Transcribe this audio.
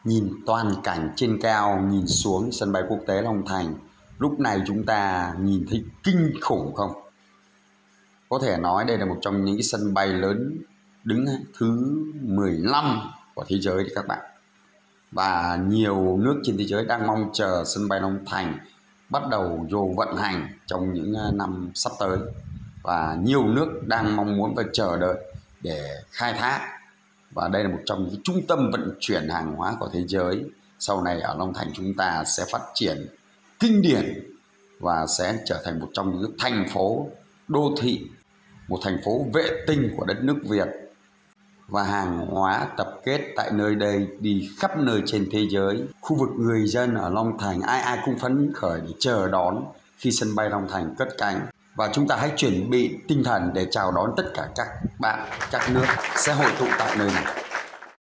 Nhìn toàn cảnh trên cao, nhìn xuống sân bay quốc tế Long Thành, lúc này chúng ta nhìn thấy kinh khủng không? Có thể nói đây là một trong những cái sân bay lớn đứng thứ 15 của thế giới đấy các bạn. Và nhiều nước trên thế giới đang mong chờ sân bay Long Thành bắt đầu vô vận hành trong những năm sắp tới. Và nhiều nước đang mong muốn và chờ đợi để khai thác. Và đây là một trong những trung tâm vận chuyển hàng hóa của thế giới. Sau này ở Long Thành chúng ta sẽ phát triển kinh điển và sẽ trở thành một trong những thành phố đô thị, một thành phố vệ tinh của đất nước Việt. Và hàng hóa tập kết tại nơi đây đi khắp nơi trên thế giới. Khu vực người dân ở Long Thành ai cũng phấn khởi để chờ đón khi sân bay Long Thành cất cánh. Và chúng ta hãy chuẩn bị tinh thần để chào đón tất cả các bạn, các nước sẽ hội tụ tại nơi này.